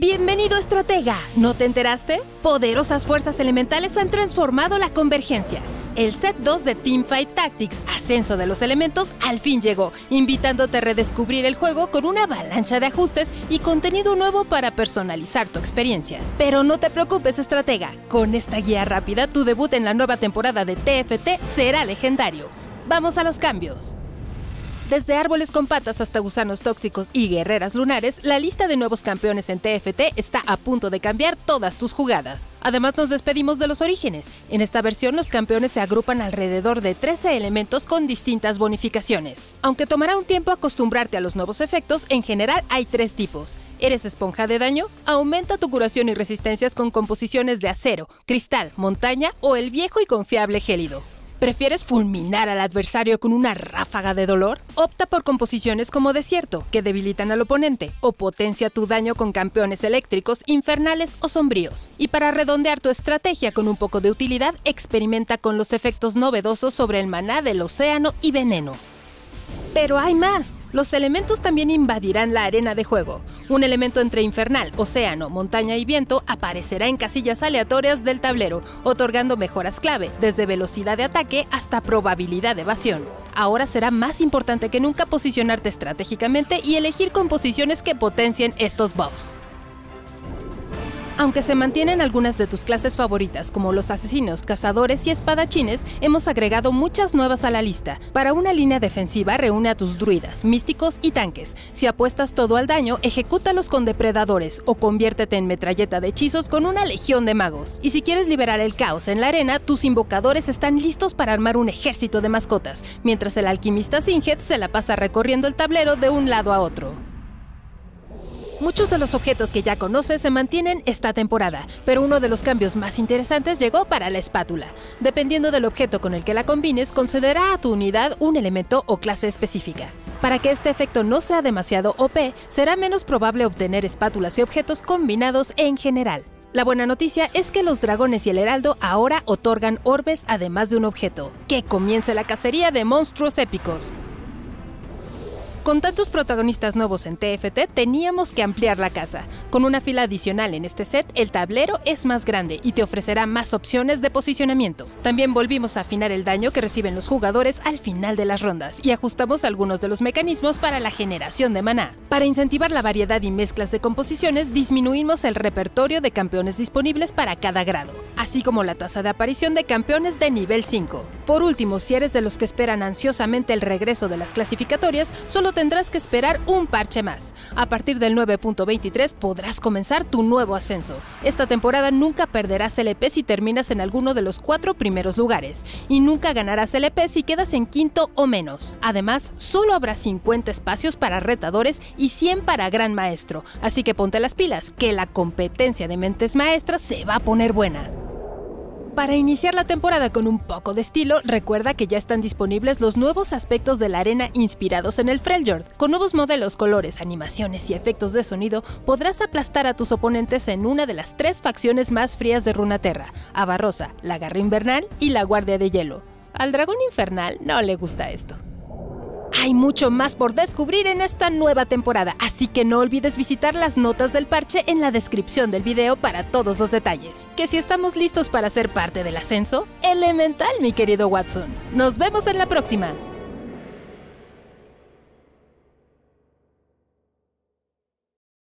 Bienvenido, estratega. ¿No te enteraste? Poderosas fuerzas elementales han transformado la convergencia. El set 2 de Teamfight Tactics, Ascenso de los Elementos, al fin llegó, invitándote a redescubrir el juego con una avalancha de ajustes y contenido nuevo para personalizar tu experiencia. Pero no te preocupes, estratega. Con esta guía rápida, tu debut en la nueva temporada de TFT será legendario. ¡Vamos a los cambios! Desde árboles con patas hasta gusanos tóxicos y guerreras lunares, la lista de nuevos campeones en TFT está a punto de cambiar todas tus jugadas. Además, nos despedimos de los orígenes. En esta versión, los campeones se agrupan alrededor de 13 elementos con distintas bonificaciones. Aunque tomará un tiempo acostumbrarte a los nuevos efectos, en general hay 3 tipos. ¿Eres esponja de daño? Aumenta tu curación y resistencias con composiciones de acero, cristal, montaña o el viejo y confiable gélido. ¿Prefieres fulminar al adversario con una ráfaga de dolor? Opta por composiciones como desierto, que debilitan al oponente, o potencia tu daño con campeones eléctricos, infernales o sombríos. Y para redondear tu estrategia con un poco de utilidad, experimenta con los efectos novedosos sobre el maná del océano y veneno. ¡Pero hay más! Los elementos también invadirán la arena de juego. Un elemento entre infernal, océano, montaña y viento aparecerá en casillas aleatorias del tablero, otorgando mejoras clave, desde velocidad de ataque hasta probabilidad de evasión. Ahora será más importante que nunca posicionarte estratégicamente y elegir composiciones que potencien estos buffs. Aunque se mantienen algunas de tus clases favoritas, como los asesinos, cazadores y espadachines, hemos agregado muchas nuevas a la lista. Para una línea defensiva, reúne a tus druidas, místicos y tanques. Si apuestas todo al daño, ejecútalos con depredadores o conviértete en metralleta de hechizos con una legión de magos. Y si quieres liberar el caos en la arena, tus invocadores están listos para armar un ejército de mascotas, mientras el alquimista Singed se la pasa recorriendo el tablero de un lado a otro. Muchos de los objetos que ya conoces se mantienen esta temporada, pero uno de los cambios más interesantes llegó para la espátula. Dependiendo del objeto con el que la combines, concederá a tu unidad un elemento o clase específica. Para que este efecto no sea demasiado OP, será menos probable obtener espátulas y objetos combinados en general. La buena noticia es que los dragones y el heraldo ahora otorgan orbes además de un objeto. ¡Que comience la cacería de monstruos épicos! Con tantos protagonistas nuevos en TFT, teníamos que ampliar la casa. Con una fila adicional en este set, el tablero es más grande y te ofrecerá más opciones de posicionamiento. También volvimos a afinar el daño que reciben los jugadores al final de las rondas y ajustamos algunos de los mecanismos para la generación de maná. Para incentivar la variedad y mezclas de composiciones, disminuimos el repertorio de campeones disponibles para cada grado, así como la tasa de aparición de campeones de nivel 5. Por último, si eres de los que esperan ansiosamente el regreso de las clasificatorias, solo tendrás que esperar un parche más. A partir del 9.23 podrás comenzar tu nuevo ascenso. Esta temporada nunca perderás LP si terminas en alguno de los 4 primeros lugares, y nunca ganarás LP si quedas en quinto o menos. Además, solo habrá 50 espacios para retadores y 100 para gran maestro, así que ponte las pilas, que la competencia de mentes maestras se va a poner buena. Para iniciar la temporada con un poco de estilo, recuerda que ya están disponibles los nuevos aspectos de la arena inspirados en el Freljord. Con nuevos modelos, colores, animaciones y efectos de sonido, podrás aplastar a tus oponentes en una de las 3 facciones más frías de Runeterra: Avarrosa, la Garra Invernal y la Guardia de Hielo. Al dragón infernal no le gusta esto. Hay mucho más por descubrir en esta nueva temporada, así que no olvides visitar las notas del parche en la descripción del video para todos los detalles. Que si estamos listos para ser parte del ascenso, elemental, mi querido Watson. Nos vemos en la próxima.